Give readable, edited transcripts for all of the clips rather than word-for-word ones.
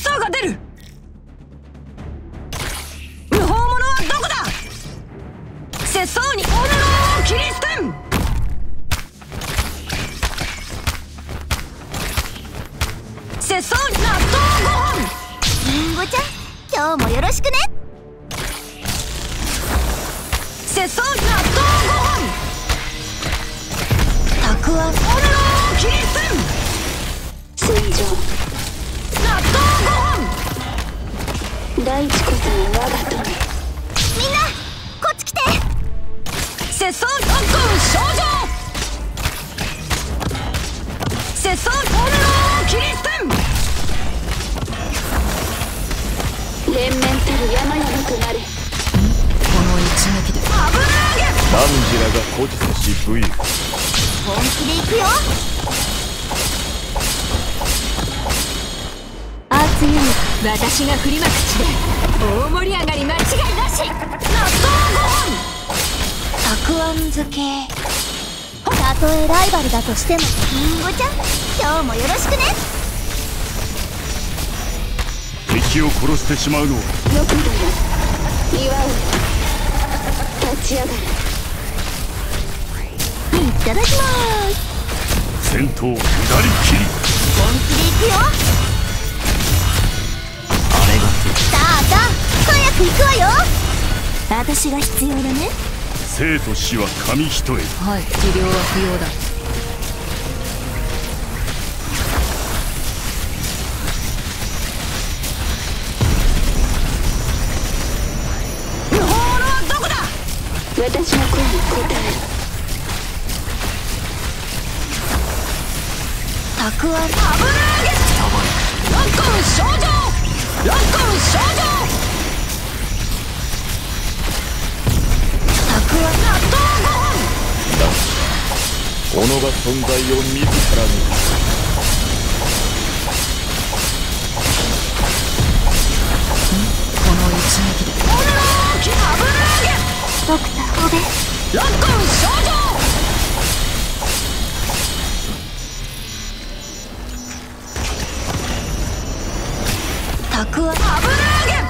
草が出る。無法者はどこだ。節操に己の王を切り捨てん。節操に納豆5本。 りんごちゃん、今日もよろしくね。 節操に納豆5本。たくあん己の王を切り捨てん。 戦場納豆5本。 大地こそが我が友。 みんなこっち来て。 節操に特訓症状。節操に己の王を切り捨てん。 連綿たる山々となれ。 この一撃で油揚げ。 何時らが孤児せし武勇。 本気で行くよ。 熱いに私が振りまく地で大盛り上がり間違いなし。 納豆5本。たくあん漬け。 たとえライバルだとしても、りんごちゃん、今日もよろしくね。 敵を殺してしまうのはよくだよ祝う。立ち上がる。 いただきまーす。 戦闘下りきり。 本気で行くよ。さあさあ、早く行くわよ。私が必要だね。 生と死は紙一重。 はい、治療は不要だ。無法者はどこだ。 私の声に応える。 たくあん油揚げ。ロッコン症状。ロッコン症状。たくあん納豆5本。 己が存在を自らに。 この一撃で己の大きな油揚げ。 ドクターオベ。 ロッコン症状。たくあん油揚げ。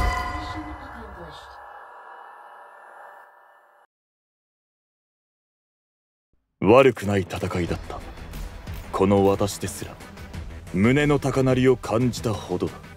悪くない戦いだった。この私ですら胸の高鳴りを感じたほどだ。